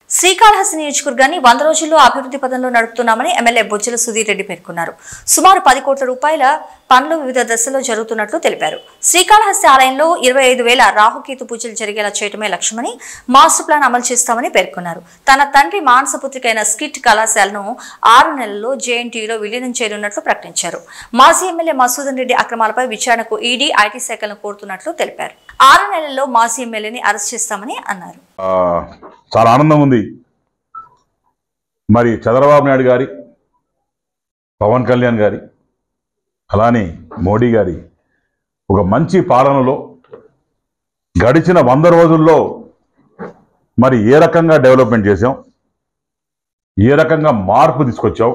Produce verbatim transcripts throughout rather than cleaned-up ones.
శ్రీకాళహస్తి నియోజకవర్గాన్ని వంద రోజుల్లో అభివృద్ధి పదంలో నడుపుతున్నామని ఎమ్మెల్యే బొజ్జల సుధీర్ రెడ్డి పేర్కొన్నారు. సుమారు పది కోట్ల రూపాయల పనులు వివిధ దశల్లో జరుగుతున్నట్లు తెలిపారు. శ్రీకాళహస్తి ఆలయంలో ఇరవై ఐదు వేల రాహుకేతు పూజలు జరిగేలా చేయటమే లక్ష్యమని, మాస్టర్ ప్లాన్ అమలు చేస్తామని పేర్కొన్నారు. తన తండ్రి మానసపుత్రికైన స్కిట్ కళాశాలను ఆరు నెలల్లో జేఎన్టీయూలో విలీనం చేయనున్నట్లు ప్రకటించారు. మాజీ ఎమ్మెల్యే మసూదన్ రెడ్డి అక్రమాలపై విచారణకు ఈడీ, ఐటీ శాఖలను కోరుతున్నట్లు తెలిపారు. ఆరు నెలల్లో మాజీ ఎమ్మెల్యేని అరెస్ట్ చేస్తామని అన్నారు. చాలా ఆనందం ఉంది. మరి చంద్రబాబు నాయుడు గారి, పవన్ కళ్యాణ్ గారి, అలానే మోడీ గారి ఒక మంచి పాలనలో గడిచిన వంద రోజుల్లో మరి ఏ రకంగా డెవలప్మెంట్ చేసాం, ఏ రకంగా మార్పు తీసుకొచ్చాం,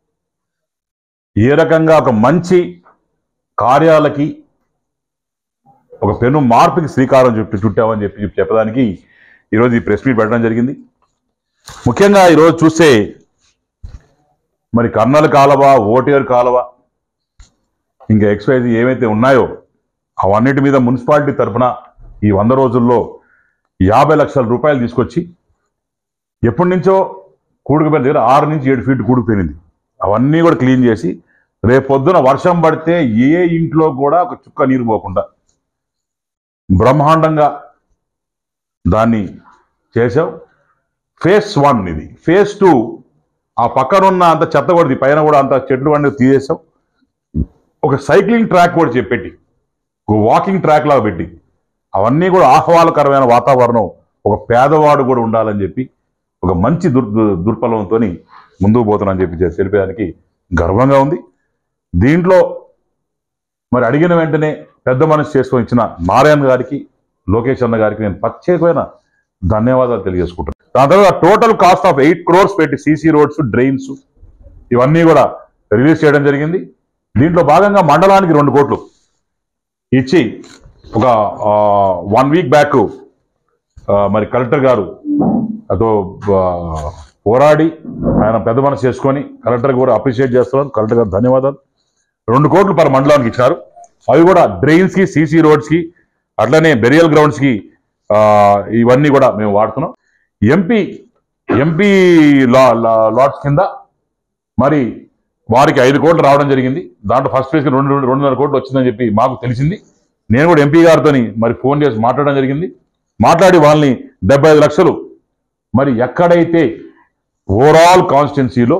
ఏ రకంగా ఒక మంచి కార్యాలకి ఒక పెను మార్పుకి శ్రీకారం చుట్టి చుట్టామని చెప్పి చెప్పడానికి ఈరోజు ఈ ప్రెస్ మీట్ పెట్టడం జరిగింది. ముఖ్యంగా ఈరోజు చూస్తే మరి కర్నల్ కాలువ, ఓటేరు కాలువ, ఇంకా ఎక్స్వైజ్ ఏవైతే ఉన్నాయో అవన్నిటి మీద మున్సిపాలిటీ తరఫున ఈ వంద రోజుల్లో యాభై లక్షల రూపాయలు తీసుకొచ్చి ఎప్పటి నుంచో కూడుకుపోయిన దగ్గర ఆరు నుంచి ఏడు ఫీట్ కూడుకుపోయింది. అవన్నీ కూడా క్లీన్ చేసి రేపొద్దున వర్షం పడితే ఏ ఇంట్లో కూడా ఒక చుక్క నీరు పోకుండా బ్రహ్మాండంగా దాన్ని చేసాం. ఫేస్ వన్ ఇది. ఫేజ్ టూ ఆ పక్కనున్న అంత చెత్త కూడా పైన కూడా అంత చెట్లు వంటి తీసేసాం. ఒక సైక్లింగ్ ట్రాక్ కూడా చెప్పెట్టి, ఒక వాకింగ్ ట్రాక్ లాగా పెట్టి అవన్నీ కూడా ఆహ్లాదకరమైన వాతావరణం ఒక పేదవాడు కూడా ఉండాలని చెప్పి ఒక మంచి దుర్ దుర్పలంతో ముందుకు పోతున్నానని చెప్పి తెలిపేదానికి గర్వంగా ఉంది. దీంట్లో మరి అడిగిన వెంటనే పెద్ద మనసు చేసుకొని ఇచ్చిన నారాయణ గారికి, లోకేష్ అన్న గారికి నేను ప్రత్యేకమైన ధన్యవాదాలు తెలియజేసుకుంటాను. దాని తర్వాత total cost of eight crores పెట్టి సీసీ రోడ్స్, డ్రైన్స్ ఇవన్నీ కూడా రిలీజ్ చేయడం జరిగింది. దీంట్లో భాగంగా మండలానికి రెండు కోట్లు ఇచ్చి ఒక వన్ వీక్ బ్యాక్ మరి కలెక్టర్ గారు అదో పోరాడి ఆయన పెద్ద మనసు చేసుకొని కలెక్టర్ కూడా అప్రిషియేట్ చేస్తున్నాను. కలెక్టర్ గారు ధన్యవాదాలు. రెండు కోట్లు పర్ మండలానికి ఇచ్చారు. అవి కూడా డ్రైన్స్కి, సీసీ రోడ్స్కి, అట్లనే బెరియల్ గ్రౌండ్స్కి ఇవన్నీ కూడా మేము వాడుతున్నాం. ఎంపీ ఎంపీ లా లాట్స్ కింద మరి వారికి ఐదు కోట్లు రావడం జరిగింది. దాంట్లో ఫస్ట్ ఫేజ్కి రెండు రెండున్నర కోట్లు వచ్చిందని చెప్పి మాకు తెలిసింది. నేను కూడా ఎంపీ గారితో మరి ఫోన్ చేసి మాట్లాడడం జరిగింది. మాట్లాడి వాళ్ళని డెబ్బై ఐదు లక్షలు మరి ఎక్కడైతే ఓవరాల్ కాన్స్టిట్యున్సీలో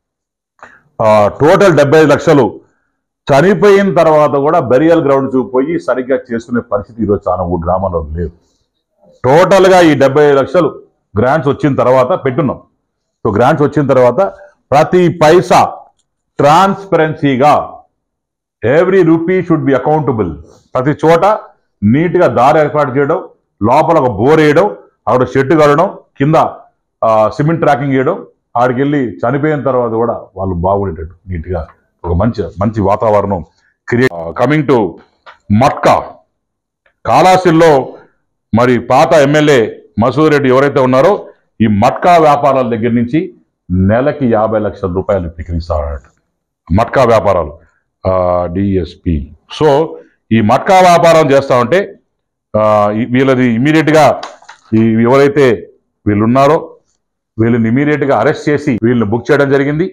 టోటల్ డెబ్బై ఐదు లక్షలు చనిపోయిన తర్వాత కూడా బెరియల్ గ్రౌండ్స్ పోయి సరిగ్గా చేసుకునే పరిస్థితి ఈరోజు చాలా మూడు గ్రామాల్లో లేదు. టోటల్గా ఈ డెబ్బై ఐదు లక్షలు గ్రాంట్స్ వచ్చిన తర్వాత పెట్టున్నాం. సో గ్రాంట్స్ వచ్చిన తర్వాత ప్రతి పైసా ట్రాన్స్పరెన్సీగా every rupee should be accountable. ప్రతి చోట నీట్గా దారి ఏర్పాటు చేయడం, లోపల ఒక బోర్ వేయడం, అక్కడ షెడ్ కడడం, కింద సిమెంట్ ట్రాకింగ్ చేయడం, ఆడికి వెళ్ళి చనిపోయిన తర్వాత కూడా వాళ్ళు బాగుండేటట్టు నీట్గా ఒక మంచి మంచి వాతావరణం క్రియేట్. కమింగ్ టు మట్కా, కాళహస్తిలో మరి పాత ఎమ్మెల్యే మసూద్ రెడ్డి ఎవరైతే ఉన్నారో ఈ మట్కా వ్యాపారాల దగ్గర నుంచి నెలకి యాభై లక్షల రూపాయలు విక్రయిస్తారట. మట్కా వ్యాపారాలు డిఎస్పి. సో ఈ మట్కా వ్యాపారం చేస్తా ఉంటే వీళ్ళది ఇమీడియట్గా ఈ ఎవరైతే వీళ్ళు ఉన్నారో వీళ్ళని ఇమీడియట్గా అరెస్ట్ చేసి వీళ్ళని బుక్ చేయడం జరిగింది.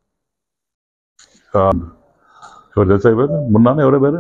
ఎవరు తెలుసా మున్నాను ఎవరో పేరు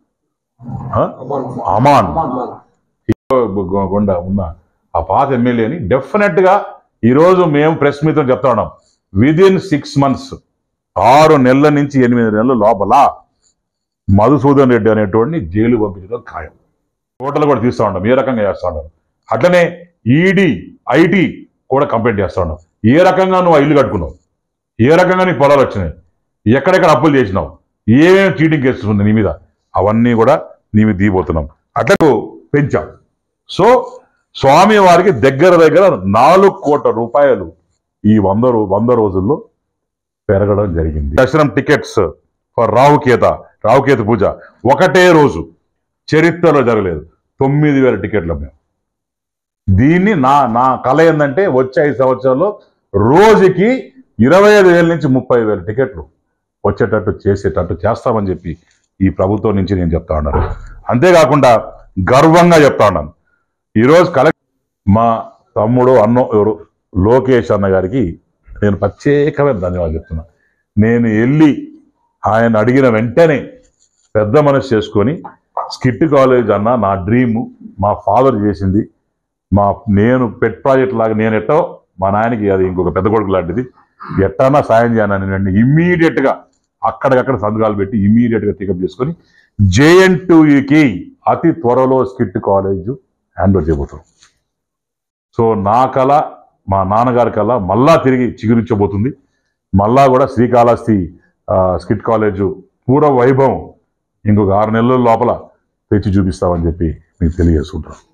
అమాన్ గొండ ఉన్న ఆ పాత ఎమ్మెల్యేని డెఫినెట్ గా ఈరోజు మేము ప్రెస్ మీతో చెప్తా ఉన్నాం. విదిన్ సిక్స్ మంత్స్ ఆరు నెలల నుంచి ఎనిమిది నెలల లోపల మధుసూదన్ రెడ్డి అనేటువంటి జైలు పంపించడం ఖాయం. టోటల్ కూడా తీస్తూ ఉంటాం. ఏ రకంగా చేస్తూ ఉంటాం. అట్లనే ఈడీ, ఐటీ కూడా కంప్లైంట్ చేస్తూ ఉన్నాం. ఏ రకంగా నువ్వు ఇల్లు కట్టుకున్నావు, ఏ రకంగా నీ పొలాలు వచ్చినాయి, ఎక్కడెక్కడ అప్పులు చేసినావు, ఏమేమి చీటింగ్ కేసులు ఉంది నీ మీద, అవన్నీ కూడా నీ మీద దిగిపోతున్నాం. అట్లా పెంచాం. సో స్వామి వారికి దగ్గర దగ్గర నాలుగు కోట్ల రూపాయలు ఈ వంద వంద రోజుల్లో పెరగడం జరిగింది. దర్శనం టికెట్స్ ఫర్ రాహుకేత రాహుకేతు పూజ ఒకటే రోజు చరిత్రలో జరగలేదు. తొమ్మిది వేల టికెట్లు మేము. దీన్ని నా నా కళ ఏంటంటే వచ్చే ఐదు సంవత్సరాల్లో రోజుకి ఇరవై ఐదు వేల నుంచి ముప్పై వేల టికెట్లు వచ్చేటట్టు చేసేటట్టు చేస్తామని చెప్పి ఈ ప్రభుత్వం నుంచి నేను చెప్తా ఉన్నాను. అంతేకాకుండా గర్వంగా చెప్తా ఉన్నాను. ఈరోజు కలెక్టర్ మా తమ్ముడు అన్నో ఎవరు లోకేష్ అన్న గారికి నేను ప్రత్యేకమైన ధన్యవాదాలు చెప్తున్నా. నేను వెళ్ళి ఆయన అడిగిన వెంటనే పెద్ద మనసు చేసుకొని స్కిట్ కాలేజ్ అన్న నా డ్రీము, మా ఫాదర్ చేసింది, మా నేను పెట్ ప్రాజెక్ట్ లాగా నేను ఎట్టో మా నాయనకి అది ఇంకొక పెద్ద కొడుకు లాంటిది, ఎట్టన్నా సాయం చేయనని వెంటనే ఇమ్మీడియట్గా అక్కడికక్కడ సంతకాలు పెట్టి ఇమ్మీడియట్గా పికప్ చేసుకొని జేఎన్ టూకి అతి త్వరలో స్కిట్ కాలేజ్ హ్యాండ్ ఓవర్ చేయబోతాం. సో నా కళ, మా నాన్నగారి కళ మళ్ళా తిరిగి చిగురించబోతుంది. మళ్ళా కూడా శ్రీకాళహస్తి స్కిట్ కాలేజ్ పూర్వ వైభవం ఇంకొక ఆరు నెలల లోపల తెచ్చి చూపిస్తామని చెప్పి మీకు తెలియజేసుకుంటాం.